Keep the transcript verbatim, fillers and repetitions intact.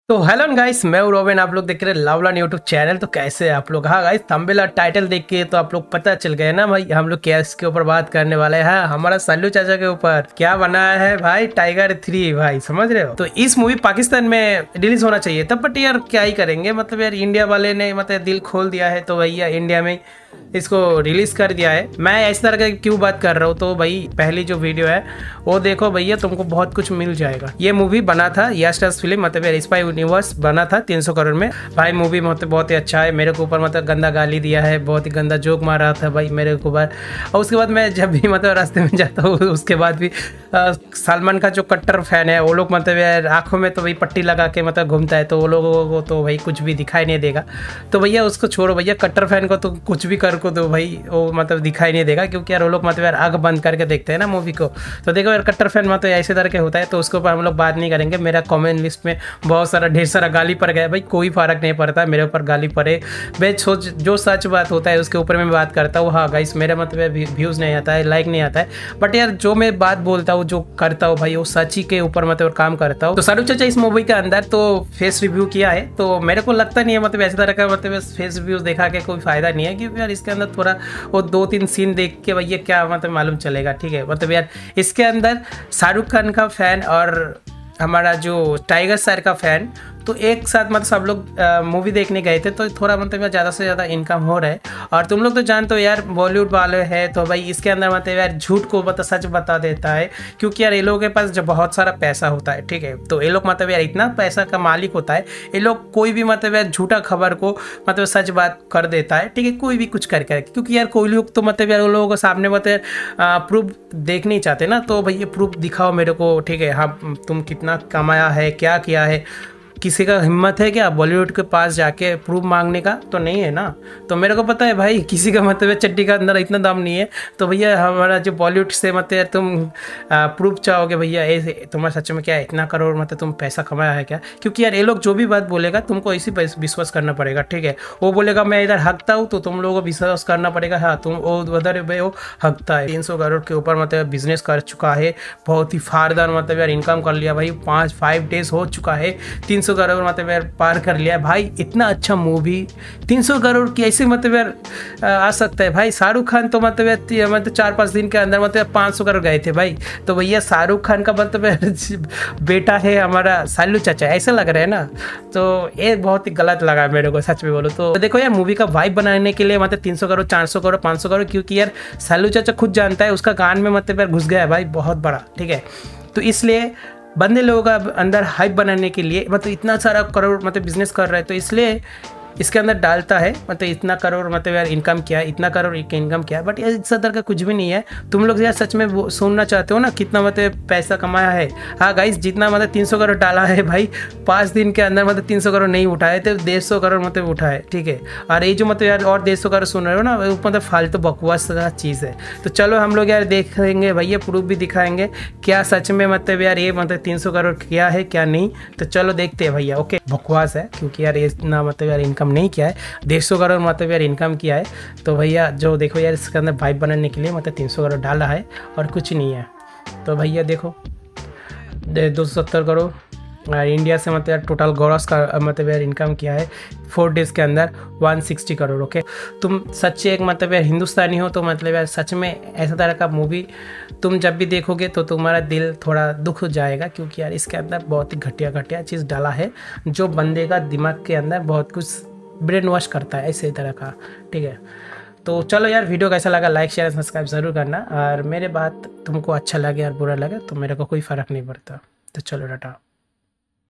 तो hello guys, मैं हूं रोबिन। आप लोग देख रहे हैं लवलन यूट्यूब चैनल। तो कैसे हैं आप लोग? हाँ गाइस, थंबनेल और टाइटल देख के तो आप लोग पता चल गए ना भाई, हम लोग क्या इसके ऊपर बात करने वाले हैं। हमारा सल्लू चाचा के ऊपर क्या बनाया है भाई, टाइगर थ्री भाई, समझ रहे हो? तो इस मूवी पाकिस्तान में रिलीज होना चाहिए था, बट यार क्या ही करेंगे, मतलब यार इंडिया वाले ने मतलब दिल खोल दिया है, तो भैया इंडिया में इसको रिलीज कर दिया है। मैं इस तरह का क्यों बात कर रहा हूँ, तो भाई पहली जो वीडियो है वो देखो भैया, तुमको बहुत कुछ मिल जाएगा। ये मूवी बना था यस्टर्स फिल्म, मतलब स्पाई यूनिवर्स बना था तीन सौ करोड़ में भाई। मूवी मतलब बहुत ही अच्छा है। मेरे को ऊपर मतलब गंदा गाली दिया है, बहुत ही गंदा जोक मार रहा था भाई मेरे को ऊपर। और उसके बाद मैं जब भी मतलब रास्ते में जाता हूँ, उसके बाद भी सलमान का जो कट्टर फैन है वो लोग मतलब यार आंखों में तो भाई पट्टी लगा के मतलब घूमता है, तो वो लोगों को तो भाई कुछ भी दिखाई नहीं देगा। तो भैया उसको छोड़ो भैया, कट्टर फैन को तो कुछ भी कर को तो भाई वो मतलब दिखाई नहीं देगा, क्योंकि यार वो लोग मतलब यार आग बंद करके देखते हैं ना मूवी को। तो देखो यार, कट्टर फैन मतलब ऐसे तरह के होता है, तो उसके ऊपर हम लोग बात नहीं करेंगे। मेरा कमेंट लिस्ट में बहुत सारा ढेर सारा गाली पड़ गया भाई, कोई फर्क नहीं पड़ता मेरे ऊपर गाली पड़े। मैं सोच जो सच बात होता है उसके ऊपर मैं बात करता हूँ। हाँ गाइस, मेरा मतलब व्यूज़ नहीं आता है, लाइक नहीं आता है, बट यार जो मैं बात बोलता हूँ, जो करता हूँ भाई, वो सच ही के ऊपर मतलब काम करता हूँ। तो सल्लू चाचा इस मूवी के अंदर तो फेस रिव्यू किया है, तो मेरे को लगता नहीं है मतलब ऐसे तरह का मतलब फेस रिव्यूज देखा के कोई फायदा नहीं है, क्योंकि यार इसके अंदर थोड़ा वो दो तीन सीन देख के भैया क्या मतलब मालूम चलेगा। ठीक है, मतलब यार इसके अंदर शाहरुख खान का फैन और हमारा जो टाइगर सर का फैन तो एक साथ मतलब सब लोग मूवी देखने गए थे, तो थोड़ा मतलब ज़्यादा से ज़्यादा इनकम हो रहा है। और तुम लोग तो जानते हो यार, बॉलीवुड वाले हैं तो भाई इसके अंदर मतलब यार झूठ को मतलब सच बता देता है, क्योंकि यार ये लोगों के पास जब बहुत सारा पैसा होता है, ठीक है, तो ये लोग मतलब यार इतना पैसा का मालिक होता है, ये लोग कोई भी मतलब यार झूठा खबर को मतलब सच बात कर देता है। ठीक है, कोई भी कुछ करके, क्योंकि यार कोई लोग तो मतलब यार उन लोगों के सामने मतलब प्रूफ देख नहीं चाहते ना, तो भैया प्रूफ दिखाओ मेरे को। ठीक है, हाँ तुम कितना कमाया है, क्या किया है। किसी का हिम्मत है क्या बॉलीवुड के पास जाके प्रूफ मांगने का? तो नहीं है ना। तो मेरे को पता है भाई, किसी का मतलब चड्डी का अंदर इतना दाम नहीं है। तो भैया हमारा जो बॉलीवुड से मतलब तुम प्रूफ चाहोगे भैया, ऐसे तुम्हारा सच में क्या है, इतना करोड़ मतलब तुम पैसा कमाया है क्या? क्योंकि यार ये लोग जो भी बात बोलेगा तुमको इसी पर विश्वास करना पड़ेगा। ठीक है, वो बोलेगा मैं इधर हकता हूँ, तो तुम लोगों को विश्वास करना पड़ेगा हाँ तुम वो उधर वो हकता है। तीन सौ करोड़ के ऊपर मतलब बिजनेस कर चुका है, बहुत ही फारदार मतलब यार इनकम कर लिया भाई। पाँच फाइव डेज हो चुका है, तीन सौ करोड़ मतलब यार पार कर लिया भाई। इतना अच्छा मूवी तीन सौ करोड़ की ऐसे मतलब यार आ सकता है भाई। शाहरुख खान तो मतलब यार मतलब चार पाँच दिन के अंदर मतलब पाँच सौ करोड़ गए थे भाई। तो भैया शाहरुख खान का मतलब बेटा है हमारा सल्लू चाचा, ऐसा लग रहा है ना। तो ये बहुत ही गलत लगा मेरे को, सच में बोलो तो। देखो यार, मूवी का वाइब बनाने के लिए मतलब तीन सौ करोड़ चार सौ करोड़ पाँच सौ करोड़, क्योंकि यार सल्लू चाचा खुद जानता है उसका कान में मतलब यार घुस गया है भाई बहुत बड़ा। ठीक है, तो इसलिए बंदे लोगों का अंदर हाइप बनाने के लिए मतलब इतना सारा करोड़ मतलब बिजनेस कर रहा है, तो इसलिए इसके अंदर डालता है मतलब इतना करोड़ मतलब यार इनकम किया, इतना करोड़ इनकम किया। बट यार इस तरह का कुछ भी नहीं है। तुम लोग यार सच में सुनना चाहते हो ना कितना मतलब पैसा कमाया है? हाँ गाइस, जितना मतलब तीन सौ करोड़ डाला है भाई, पाँच दिन के अंदर मतलब तीन सौ करोड़ नहीं उठाए थे, डेढ़ सौ करोड़ मतलब उठाए। ठीक है, और ये जो मतलब यार और डेढ़ सौ करोड़ सुन रहे हो ना, वो मतलब फालतू बकवास का चीज़ है। तो चलो हम लोग यार देखेंगे भैया, प्रूफ भी दिखाएंगे क्या सच में मतलब यार ये मतलब तीन सौ करोड़ किया है क्या नहीं। तो चलो देखते हैं भैया। ओके, बकवास है क्योंकि यार ये इतना मतलब यार इनकम नहीं किया है, डेढ़ सौ करोड़ मतलब यार इनकम किया है। तो भैया जो देखो यार, इसके अंदर वाइब बनाने के लिए मतलब तीन सौ करोड़ डाला है और कुछ नहीं है। तो भैया देखो, दो सौ सत्तर करोड़ और इंडिया से मतलब यार टोटल ग्रॉस का मतलब यार इनकम किया है फोर डेज़ के अंदर एक सौ साठ करोड़। ओके, तुम सच्चे एक मतलब यार हिंदुस्तानी हो, तो मतलब यार सच में ऐसा तरह का मूवी तुम जब भी देखोगे तो तुम्हारा दिल थोड़ा दुख हो जाएगा, क्योंकि यार इसके अंदर बहुत ही घटिया घटिया चीज़ डाला है, जो बंदे का दिमाग के अंदर बहुत कुछ ब्रेन वॉश करता है ऐसे तरह का। ठीक है, तो चलो यार, वीडियो कैसा लगा लाइक शेयर सब्सक्राइब ज़रूर करना, और मेरे बात तुमको अच्छा लगे और बुरा लगे तो मेरे को कोई फ़र्क नहीं पड़ता। तो चलो टाटा।